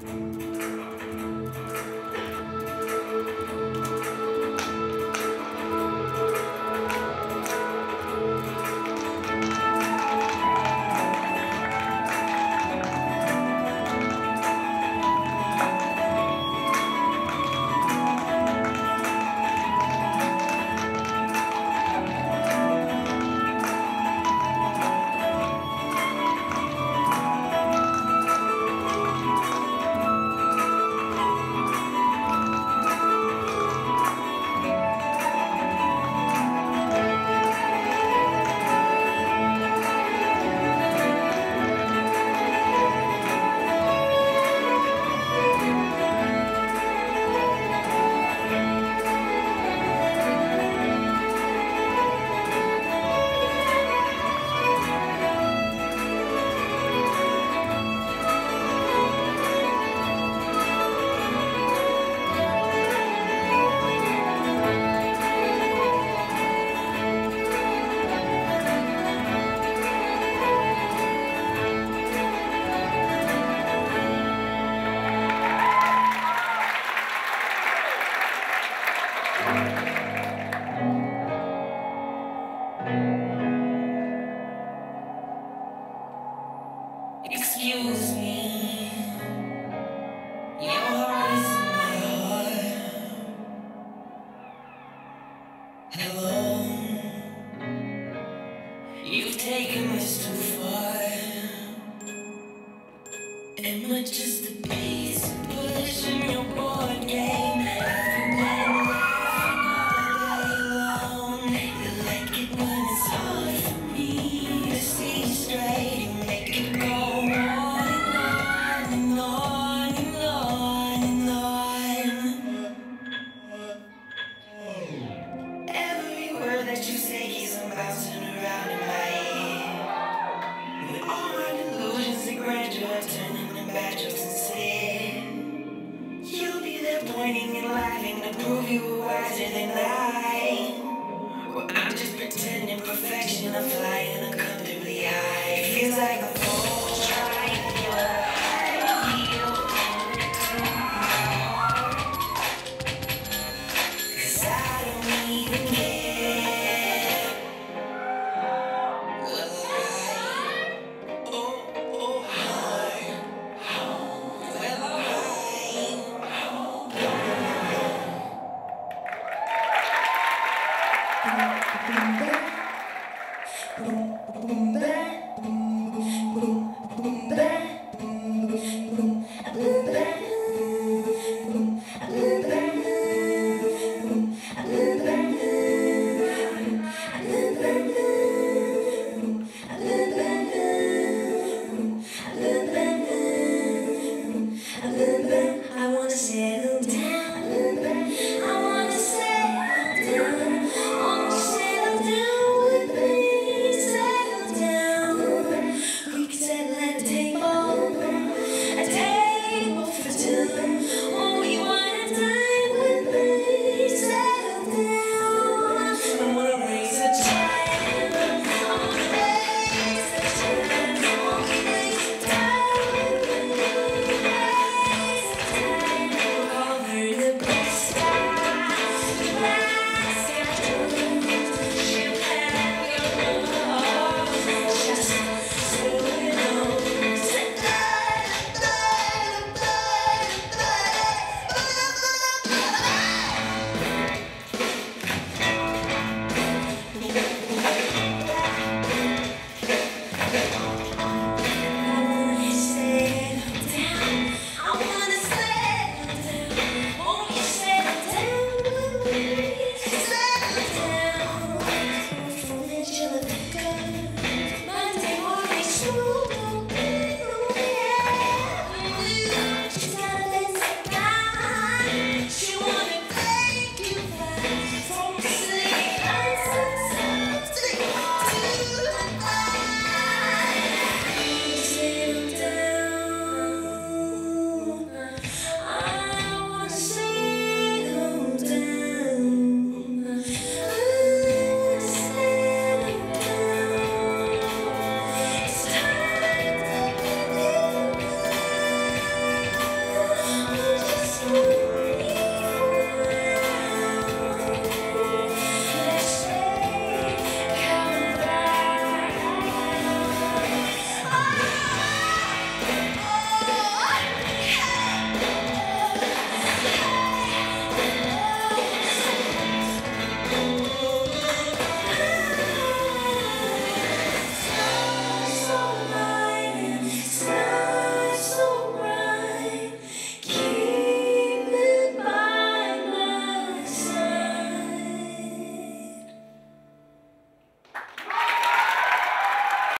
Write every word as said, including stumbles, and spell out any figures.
Excuse me, your heart is in my heart. Hello, you've taken this too far. Am I just a piece of push in your board game? Everyone laughing all day long. You like it when it's hard for me to see straight and make it go on and on and on and on and on. Every word that you say keeps on bouncing around in my head. When all my delusions and grandeur are turning to bad jokes instead. You'll be there pointing and laughing to prove you were wiser than I. Well, I'm just pretending perfection. I'm flying uncomfortably high. It feels like I'm falling, trying to heal into my heart. 'Cause I don't even care. Well, I, oh, oh, hi. Well, I, I wanna settle down. I wanna settle down. Won't you settle down with me? Settle down. We can settle at a table, a table for two. Won't you wanna dine with me? Settle down. I wanna raise a child. I wanna raise a child. Won't you raise a child with me? Raise a child. We'll call her the best guy. The best guy. She'll have your love. Just so you know. Say, da, da, da, da, da, da, da.